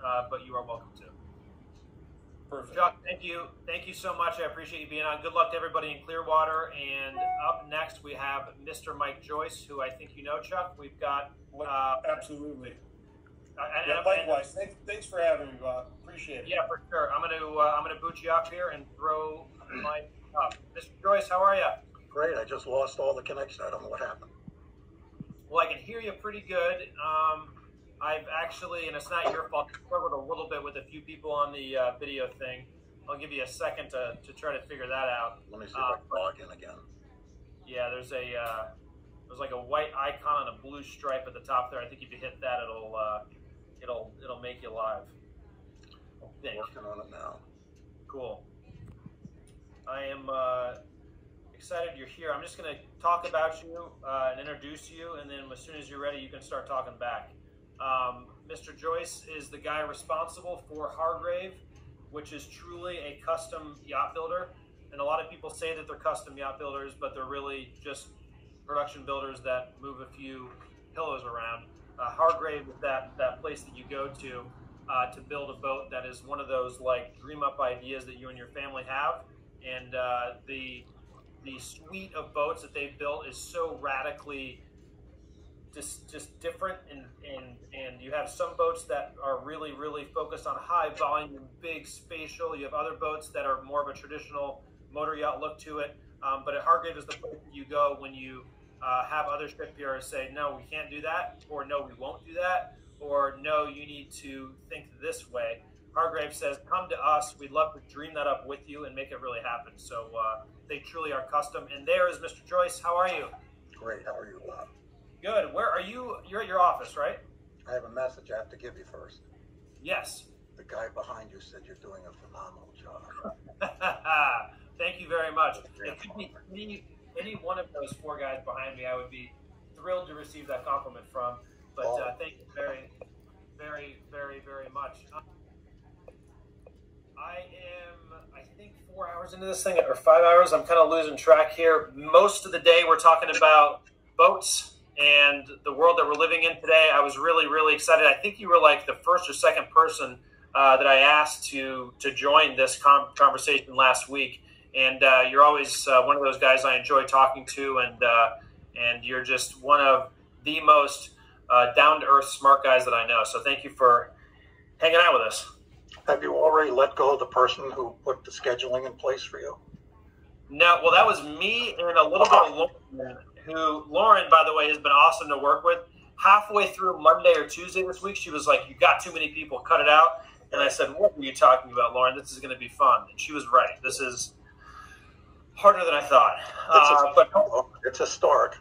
but you are welcome to. Perfect. Chuck, thank you. Thank you so much. I appreciate you being on. Good luck to everybody in Clearwater. And up next, we have Mr. Mike Joyce, who I think you know, Chuck. We've got... Absolutely. Likewise. Thanks for having me, Bob. Appreciate it. Yeah, for sure. I'm gonna boot you up here and throw Mike up. Mr. Joyce, how are you? Great. I just lost all the connection. I don't know what happened. Well, I can hear you pretty good. I've actually, and it's not your fault, struggled a little bit with a few people on the video thing. I'll give you a second to try to figure that out. Let me see if I can log in again. Yeah, there's like a white icon and a blue stripe at the top there. I think if you hit that, it'll make you live. I'm working on it now. Cool. I am excited you're here. I'm just going to talk about you and introduce you, and then as soon as you're ready, you can start talking back. Mr. Joyce is the guy responsible for Hargrave, which is truly a custom yacht builder. And a lot of people say that they're custom yacht builders, but they're really just production builders that move a few pillows around. Hargrave is that place that you go to build a boat that is one of those like dream up ideas that you and your family have. And the suite of boats that they've built is so radically just different, and you have some boats that are really focused on high volume and big spatial. You have other boats that are more of a traditional motor yacht look to it, but at Hargrave is the place that you go when you have other shipyards say, no, we can't do that, or no, we won't do that, or no, you need to think this way. Hargrave says, come to us, we'd love to dream that up with you and make it really happen. So they truly are custom. And there is Mr. Joyce. How are you? Great. How are you, Bob? Good. Where are you? You're at your office, right? I have a message I have to give you first. Yes. The guy behind you said you're doing a phenomenal job. Thank you very much. It could be any one of those four guys behind me. I would be thrilled to receive that compliment from. But thank you very, very, very, very much. I am, I think, 4 hours into this thing, or 5 hours. I'm kind of losing track here. Most of the day we're talking about boats and the world that we're living in today. I was really excited. I think you were like the first or second person that I asked to join this conversation last week. And you're always one of those guys I enjoy talking to, and you're just one of the most down-to-earth smart guys that I know. So thank you for hanging out with us. Have you already let go of the person who put the scheduling in place for you? No, well, that was me and a little bit of Lauren, who, Lauren, by the way, has been awesome to work with. Halfway through Monday or Tuesday this week, she was like, you got too many people, cut it out. And I said, what were you talking about, Lauren? This is going to be fun. And she was right. This is harder than I thought. It's a start.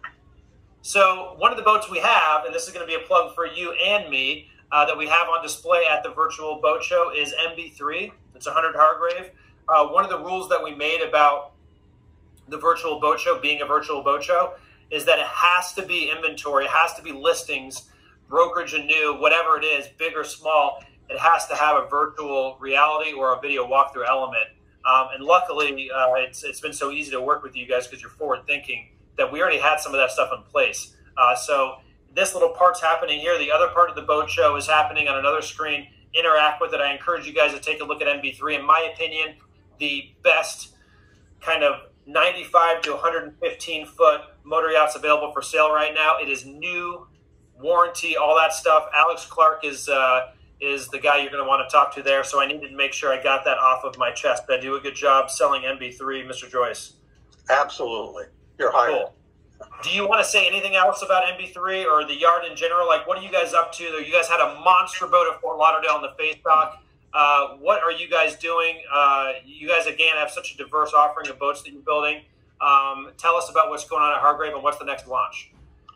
So one of the boats we have, and this is going to be a plug for you and me, that we have on display at the virtual boat show is MB3. It's 100 Hargrave. One of the rules that we made about the virtual boat show being a virtual boat show is that it has to be inventory, it has to be listings, brokerage and new, whatever it is, big or small, it has to have a virtual reality or a video walkthrough element. And luckily, it's been so easy to work with you guys because you're forward thinking that we already had some of that stuff in place. So this little part's happening here. The other part of the boat show is happening on another screen. Interact with it. I encourage you guys to take a look at MB3. In my opinion, the best kind of 95 to 115 foot motor yachts available for sale right now. It is new, warranty, all that stuff. Alex Clark is the guy you're going to want to talk to there. So I needed to make sure I got that off of my chest. Did I do a good job selling MB3, Mr. Joyce? Absolutely. You're hired. Cool. Do you want to say anything else about MB3 or the yard in general? Like, what are you guys up to? You guys had a monster boat at Fort Lauderdale in the face dock. What are you guys doing? You guys, again, have such a diverse offering of boats that you're building. Tell us about what's going on at Hargrave and what's the next launch.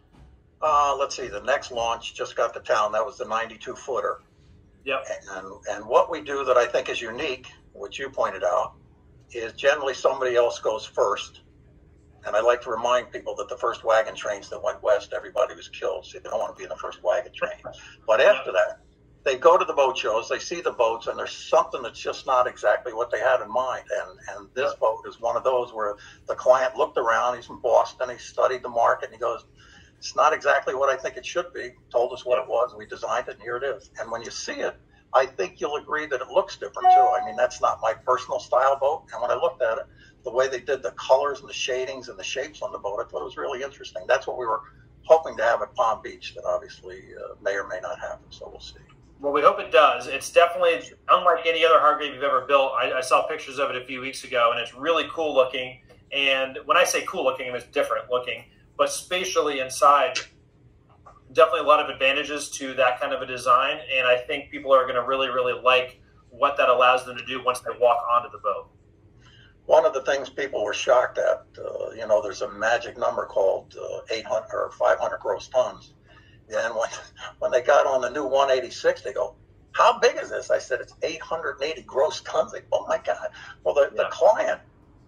Let's see. The next launch just got to town. That was the 92-footer. Yep. And what we do that I think is unique, which you pointed out, is generally somebody else goes first. And I like to remind people that the first wagon trains that went west, everybody was killed. So you don't want to be in the first wagon train. But after that, they go to the boat shows, they see the boats, and there's something that's just not exactly what they had in mind. And this boat is one of those where the client looked around, he's from Boston, he studied the market, and he goes, it's not exactly what I think it should be. Told us what it was, we designed it, and here it is. And when you see it, I think you'll agree that it looks different too. I mean, that's not my personal style boat. And when I looked at it, the way they did the colors and the shadings and the shapes on the boat, I thought it was really interesting. That's what we were hoping to have at Palm Beach that obviously may or may not happen. So we'll see. Well, we hope it does. It's definitely unlike any other Hargrave you've ever built. I saw pictures of it a few weeks ago, and it's really cool looking. And when I say cool looking, it's different looking. But spatially inside, definitely a lot of advantages to that kind of a design. And I think people are going to really, really like what that allows them to do once they walk onto the boat. One of the things people were shocked at, there's a magic number called 800 or 500 gross tons. And when they got on the new 186, they go, how big is this? I said, it's 880 gross tons. They, oh, my God. Well, the client,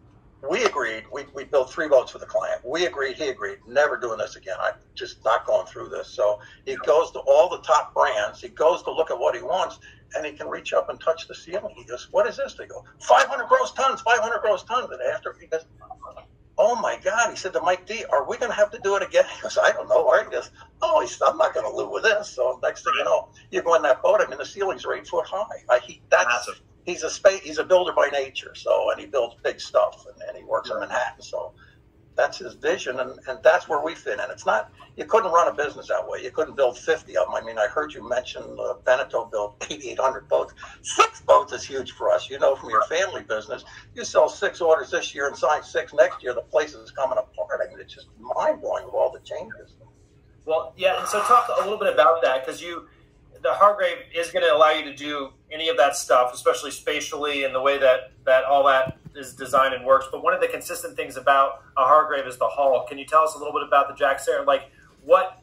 we agreed. We built 3 boats for the client. We agreed. He agreed. Never doing this again. I'm just not going through this. So he goes to all the top brands. He goes to look at what he wants, and he can reach up and touch the ceiling. He goes, what is this? They go, 500 gross tons, 500 gross tons. And after he goes, oh, my God. He said to Mike D, are we going to have to do it again? He goes, I don't know. He goes, oh, I'm not going to live with this. So next thing you know, you go in that boat. I mean, the ceilings are 8 foot high. Massive. He's a builder by nature. So, and he builds big stuff, and he works in Manhattan. So that's his vision, and that's where we fit in. It's not, you couldn't run a business that way. You couldn't build 50 of them. I mean, I heard you mention Beneteau built 8,800 boats. 6 boats is huge for us. You know, from your family business, you sell 6 orders this year and sign 6 next year. The place is coming apart. I mean, it's just mind-blowing with all the changes. Well, yeah, and so talk a little bit about that, because the Hargrave is going to allow you to do any of that stuff, especially spatially and the way that all that is designed and works. But one of the consistent things about a Hargrave is the hull. Can you tell us a little bit about the Jack Sarah? Like, what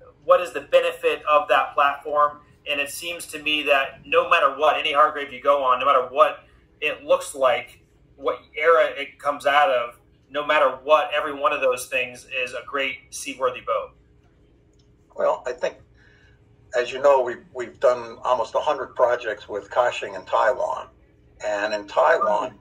is the benefit of that platform? And it seems to me that no matter what, any Hargrave you go on, no matter what it looks like, what era it comes out of, no matter what, every one of those things is a great seaworthy boat. Well, I think, as you know, we've done almost 100 projects with Kashing in Taiwan. And in Taiwan,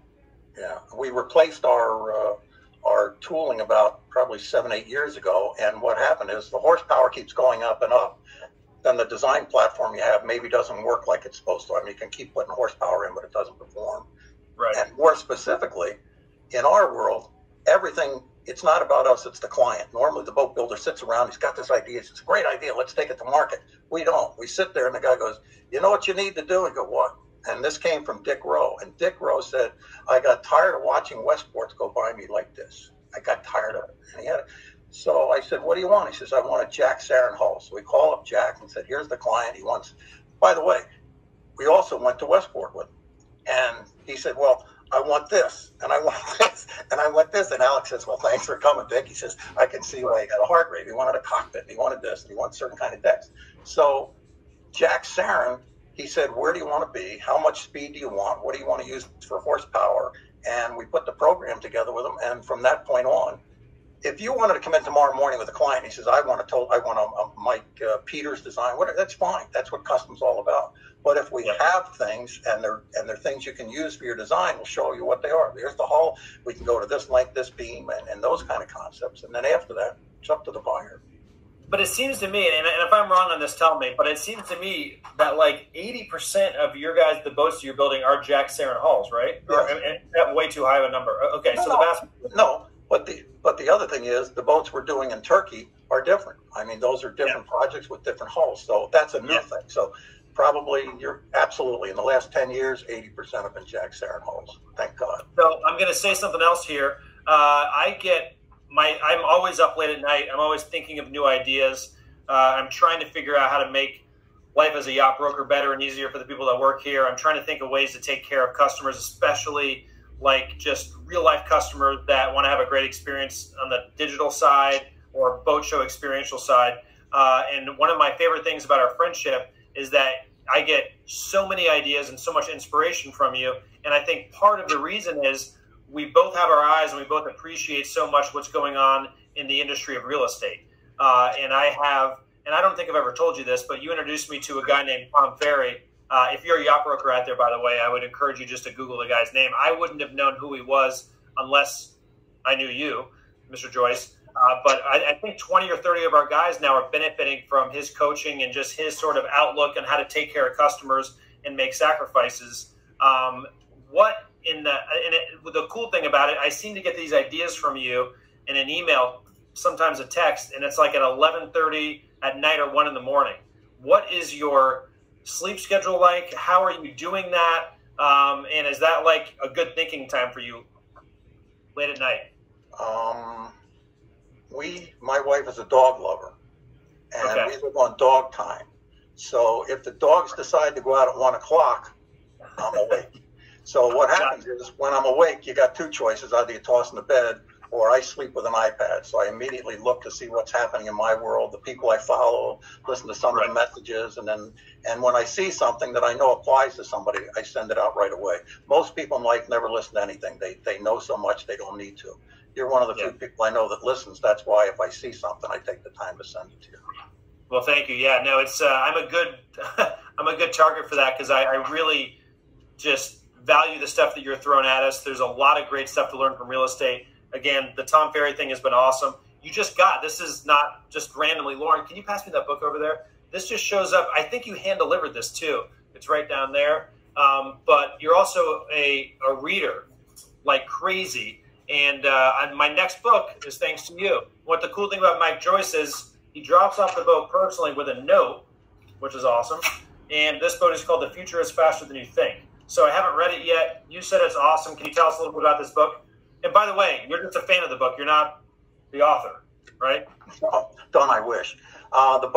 we replaced our tooling about probably 7-8 years ago. And what happened is the horsepower keeps going up and up. Then the design platform you have maybe doesn't work like it's supposed to. I mean, you can keep putting horsepower in, but it doesn't perform. Right. And more specifically, in our world, everything, it's not about us, it's the client. Normally the boat builder sits around, he's got this idea, it's a great idea, let's take it to market. We don't. We sit there and the guy goes, you know what you need to do? And go, what? And this came from Dick Rowe. And Dick Rowe said, I got tired of watching Westports go by me like this. I got tired of it. And he had it. So I said, what do you want? He says, I want a Jack Sarin hull. So we call up Jack and said, here's the client. He wants, by the way, we also went to Westport with him. And he said, well, I want this, and I want this, and I want this. And Alex says, well, thanks for coming, Dick. He says, I can see why you got a Hargrave. He wanted a cockpit, and he wanted this, and he wanted certain kind of decks. So Jack Sarin, he said, where do you want to be? How much speed do you want? What do you want to use for horsepower? And we put the program together with him. And from that point on, if you wanted to come in tomorrow morning with a client, he says, I want a Mike Peters design. That's fine. That's what custom's all about. But if we have things and they're things you can use for your design, we'll show you what they are. Here's the hull. We can go to this length, this beam, and those kind of concepts. And then after that, it's up to the buyer. But it seems to me, and if I'm wrong on this, tell me, but it seems to me that like 80% of your guys, the boats you're building are Jack Sarin hulls, right? Yes. Or that way too high of a number. Okay, But the other thing is the boats we're doing in Turkey are different. I mean, those are different projects with different hulls. So that's a new thing. So probably you're absolutely in the last 10 years, 80% have been Jack Sarin hulls. Thank God. So I'm going to say something else here. I'm always up late at night. I'm always thinking of new ideas. I'm trying to figure out how to make life as a yacht broker better and easier for the people that work here. I'm trying to think of ways to take care of customers, especially like just real life customers that want to have a great experience on the digital side or boat show experiential side. And one of my favorite things about our friendship is that I get so many ideas and so much inspiration from you. And I think part of the reason is we both have our eyes and we both appreciate so much what's going on in the industry of real estate. And I don't think I've ever told you this, but you introduced me to a guy named Tom Ferry. If you're a yacht broker out there, by the way, I would encourage you just to Google the guy's name. I wouldn't have known who he was unless I knew you, Mr. Joyce. But I think 20 or 30 of our guys now are benefiting from his coaching and just his sort of outlook on how to take care of customers and make sacrifices. The cool thing about it, I seem to get these ideas from you in an email, sometimes a text, and it's like at 11:30 at night or 1 in the morning. What is your sleep schedule like? How are you doing that? And is that like a good thinking time for you late at night? My wife is a dog lover, and okay. we live on dog time. So if the dogs decide to go out at 1 o'clock, I'm awake. So what happens is when I'm awake, you got two choices. Either you toss in the bed or I sleep with an iPad. So I immediately look to see what's happening in my world, the people I follow, listen to some of the messages. And when I see something that I know applies to somebody, I send it out right away. Most people in life never listen to anything. They know so much they don't need to. You're one of the few people I know that listens. That's why if I see something, I take the time to send it to you. Well, thank you. Yeah, no, it's I'm a good target for that because I really just value the stuff that you're throwing at us. There's a lot of great stuff to learn from real estate. Again, the Tom Ferry thing has been awesome. This is not just randomly. Lauren, can you pass me that book over there? This just shows up. I think you hand-delivered this too. It's right down there. But you're also a reader like crazy. And my next book is thanks to you. What the cool thing about Mike Joyce is he drops off the boat personally with a note, which is awesome. And this boat is called The Future is Faster Than You Think. So I haven't read it yet. You said it's awesome. Can you tell us a little bit about this book? And by the way, you're just a fan of the book. You're not the author, right? Oh, don't I wish. The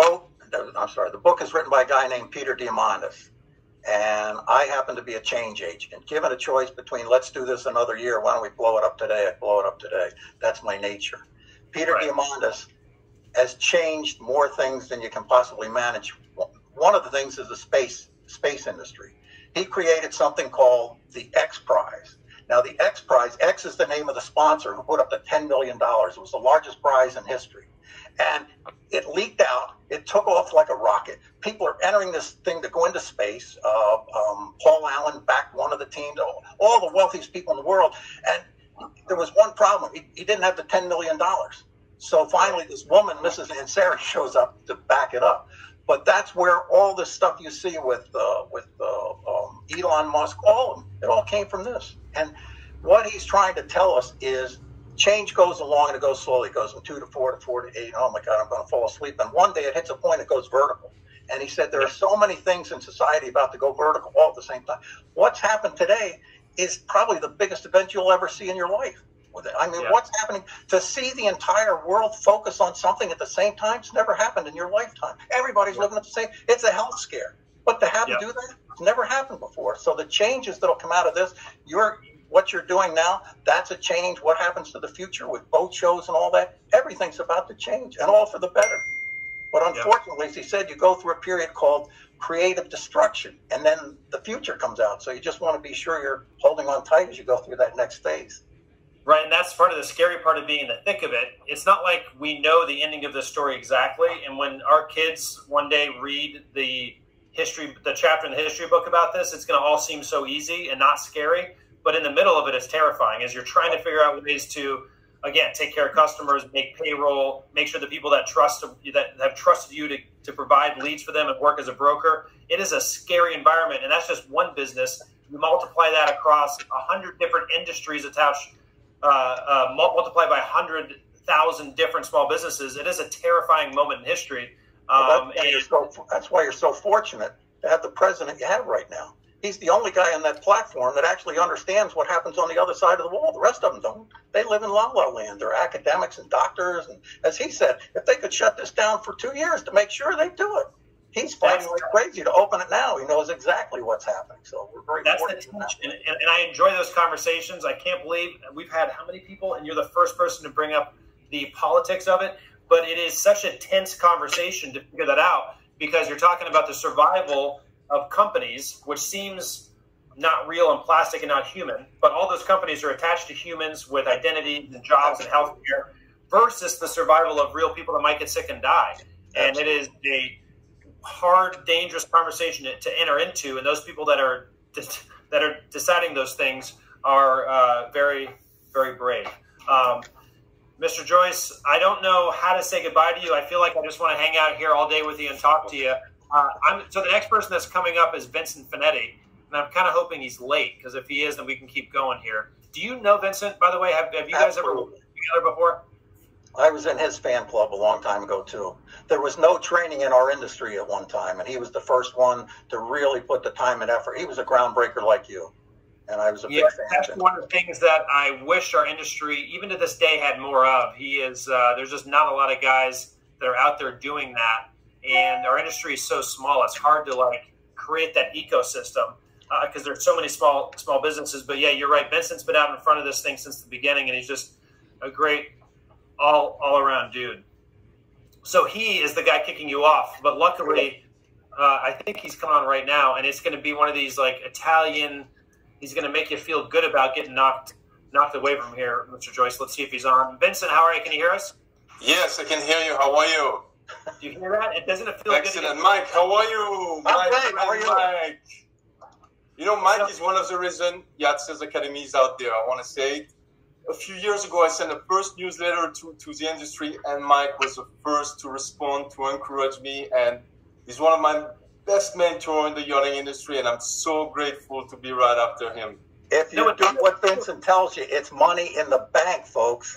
book is written by a guy named Peter Diamandis. And I happen to be a change agent. Given a choice between let's do this another year, why don't we blow it up today? I blow it up today. That's my nature. Peter Diamandis has changed more things than you can possibly manage. One of the things is the space industry. He created something called the X Prize. Now, the X Prize, X is the name of the sponsor who put up the $10 million. It was the largest prize in history. And it leaked out. It took off like a rocket. People are entering this thing to go into space. Paul Allen backed one of the teams, all the wealthiest people in the world. And there was one problem. He didn't have the $10 million. So finally, this woman, Mrs. Ansari, shows up to back it up. But that's where all this stuff you see with Elon Musk, it all came from this. And what he's trying to tell us is change goes along and it goes slowly. It goes from 2 to 4 to 4 to 8. Oh my God, I'm going to fall asleep. And one day it hits a point, it goes vertical. And he said there are so many things in society about to go vertical all at the same time. What's happened today is probably the biggest event you'll ever see in your life. What's happening? To see the entire world focus on something at the same time, it's never happened in your lifetime. Everybody's living at the same. It's a health scare. But to have to do that, it's never happened before. So the changes that'll come out of this, what you're doing now, that's a change. What happens to the future with boat shows and all that? Everything's about to change, and all for the better. But unfortunately, as he said, you go through a period called creative destruction, and then the future comes out. So you just want to be sure you're holding on tight as you go through that next phase. Right, and that's part of the scary part of being in the thick of it. It's not like we know the ending of the story exactly, and when our kids one day read the chapter in the history book about this, it's going to all seem so easy and not scary, but in the middle of it, it's terrifying as you're trying to figure out ways to, again, take care of customers, make payroll, make sure the people that have trusted you to provide leads for them and work as a broker. It is a scary environment, and that's just one business. You multiply that across 100 different industries attached, multiplied by 100,000 different small businesses. It is a terrifying moment in history. That's why you're so fortunate to have the president you have right now. He's the only guy on that platform that actually understands what happens on the other side of the wall. The rest of them don't. They live in la-la land. They're academics and doctors. And as he said, if they could shut this down for 2 years to make sure they do it. He's fighting like crazy to open it now. He knows exactly what's happening. So we're very fortunate. And I enjoy those conversations. I can't believe we've had how many people, and you're the first person to bring up the politics of it. But it is such a tense conversation to figure that out because you're talking about the survival of companies, which seems not real and plastic and not human. But all those companies are attached to humans with identities and jobs and healthcare versus the survival of real people that might get sick and die. And it is a hard, dangerous conversation to enter into. And those people that are deciding those things are very, very brave. Mr. Joyce, I don't know how to say goodbye to you. I feel like I just want to hang out here all day with you and talk to you. So the next person that's coming up is Vincent Finetti, and I'm kind of hoping he's late, because if he is, then we can keep going here. Do you know Vincent, by the way? Have you guys ever worked together before? I was in his fan club a long time ago, too. There was no training in our industry at one time, and he was the first one to really put the time and effort. He was a groundbreaker like you, and I was a big fan. That's one of the things that I wish our industry, even to this day, had more of. There's just not a lot of guys that are out there doing that, and our industry is so small. It's hard to create that ecosystem because there's so many small businesses. But yeah, you're right. Vincent's been out in front of this thing since the beginning, and he's just a great all around dude. So he is the guy kicking you off, but luckily, I think he's coming on right now, and it's going to be one of these Italian. He's going to make you feel good about getting knocked away from here, Mr. Joyce. Let's see if he's on. Vincent, how are you? Can you hear us? Yes, I can hear you. How are you? Do you hear that? It doesn't feel excellent. Good. Mike, how are you? How are you? Mike. You know, Mike is one of the reasons Yacht Sales Academy is out there. I want to say a few years ago, I sent the first newsletter to the industry, and Mike was the first to respond, to encourage me, and he's one of my best mentors in the yachting industry, and I'm so grateful to be right after him. If you do what Vincent tells you, it's money in the bank, folks.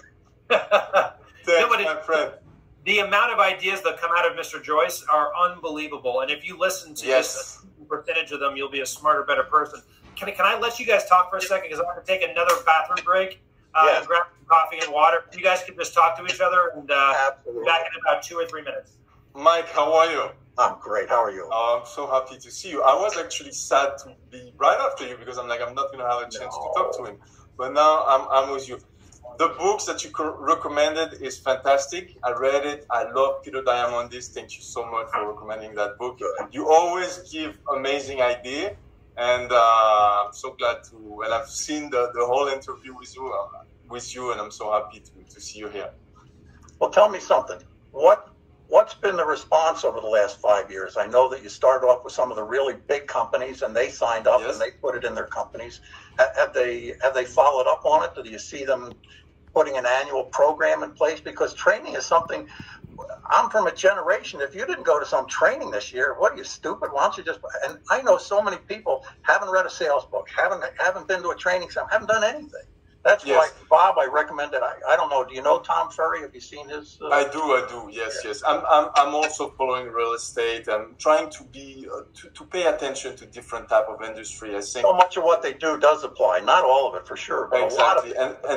Thanks, my friend. The amount of ideas that come out of Mr. Joyce are unbelievable, and if you listen to just a percentage of them, you'll be a smarter, better person. Can I let you guys talk for a second, because I'm going to take another bathroom break and grab some coffee and water. You guys can just talk to each other, and be back in about 2 or 3 minutes. Mike, how are you? I'm great. How are you? Oh, I'm so happy to see you. I was actually sad to be right after you, because I'm not going to have a chance to talk to him. But now I'm with you. The books that you recommended is fantastic. I read it. I love Peter Diamandis. Thank you so much for recommending that book. You always give amazing idea, and I'm so glad to. And I've seen the whole interview with you, and I'm so happy to see you here. Well, tell me something. What's been the response over the last 5 years? I know that you started off with some of the really big companies, and they signed up and they put it in their companies. Have they followed up on it? Do you see them putting an annual program in place? Because training is something. I'm from a generation. If you didn't go to some training this year, what are you, stupid? Why don't you just? And I know so many people haven't read a sales book, haven't been to a training center, haven't done anything. That's why, Bob, I recommended. I don't know. Do you know Tom Ferry? Have you seen his? I do. Yes. I'm also following real estate. I'm trying to be to pay attention to different type of industry. I think so much of what they do does apply. Not all of it, for sure, but exactly. a lot of it. And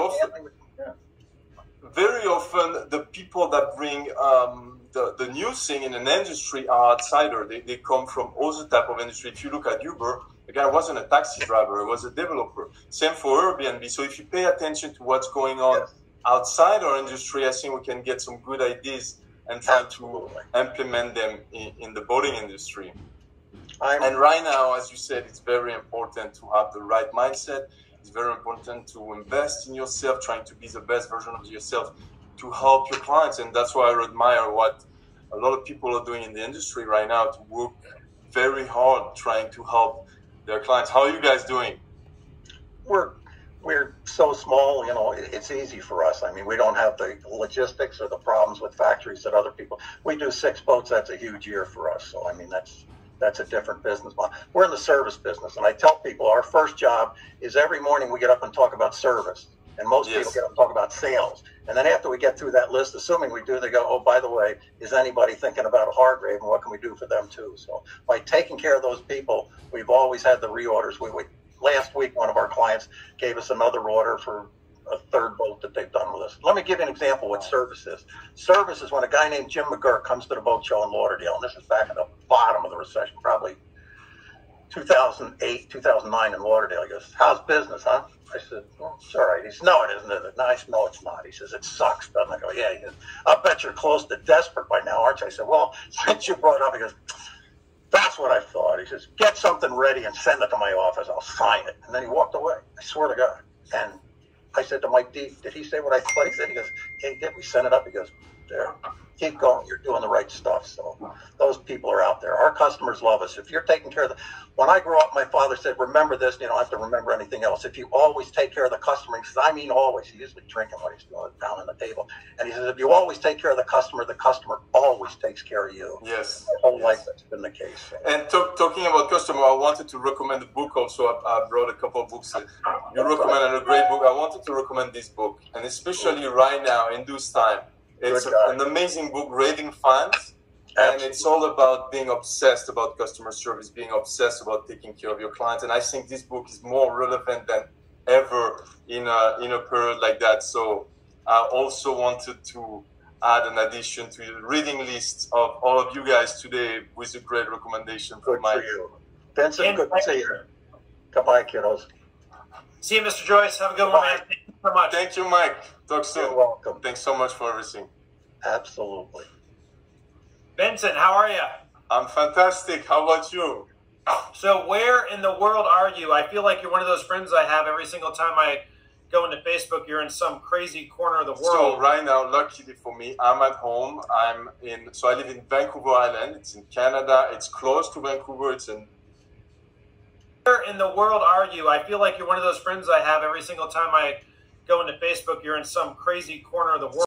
very often, the people that bring the new thing in an industry are outsider. They come from other type of industry. If you look at Uber, the guy wasn't a taxi driver, he was a developer. Same for Airbnb. So if you pay attention to what's going on outside our industry, I think we can get some good ideas and try to implement them in the boating industry. And right now, as you said, it's very important to have the right mindset. It's very important to invest in yourself, trying to be the best version of yourself to help your clients. And that's why I admire what a lot of people are doing in the industry right now, to work very hard trying to help their clients. How are you guys doing? We're so small, it's easy for us. I mean, we don't have the logistics or the problems with factories that other people. We do 6 boats. That's a huge year for us. So, I mean, that's a different business model. We're in the service business, and I tell people our first job is every morning we get up and talk about service. And most people get up and talk about sales. And then after we get through that list, assuming we do, they go, oh, by the way, is anybody thinking about a Hargrave, and what can we do for them too? So by taking care of those people, we've always had the reorders. Last week, one of our clients gave us another order for a 3rd boat that they've done with us. Let me give you an example what service is. Service is when a guy named Jim McGurk comes to the boat show in Lauderdale, and this is back at the bottom of the recession, probably 2008, 2009 in Lauderdale. He goes, how's business, huh? I said, well, it's all right. He said, no, it isn't. I said, no, it's not. He says, it sucks, doesn't it? I go, yeah. He goes, I bet you're close to desperate by now, aren't you? I said, well, since you brought it up, he goes, that's what I thought. He says, get something ready and send it to my office. I'll sign it. And then he walked away. I swear to God. And I said to Mike D, did he say what I thought he said? He goes, hey, did we send it up? He goes, there. keep going. You're doing the right stuff. So those people are out there. Our customers love us. If you're taking care of when I grew up, my father said, remember this, you don't have to remember anything else. If you always take care of the customer, he says, I mean always, he's usually drinking when he's doing it down on the table. And he says, if you always take care of the customer always takes care of you. Yes. My whole life that's been the case. So. And talking about customer, I wanted to recommend a book also. I brought a couple of books. You recommended a great book. I wanted to recommend this book, and especially right now in this time. It's an amazing book, Raving Fans, and it's all about being obsessed about customer service, being obsessed about taking care of your clients. And I think this book is more relevant than ever in a period like that. So I also wanted to add an addition to the reading list of all of you guys today with a great recommendation from Mike. Good for you. Vincent, good to see you. Goodbye, kiddos. See you, Mr. Joyce. Have a good one, man. Thank you so much. Thank you, Mike. Talk soon. You're welcome. Thanks so much for everything. Absolutely. Vincent, how are you? I'm fantastic. How about you? So where in the world are you? I feel like you're one of those friends I have every single time I go into Facebook. You're in some crazy corner of the world. So right now, luckily for me, I'm at home. I live in Vancouver Island. It's in Canada. It's close to Vancouver. Where in the world are you? I feel like you're one of those friends I have every single time I go into Facebook. You're in some crazy corner of the world.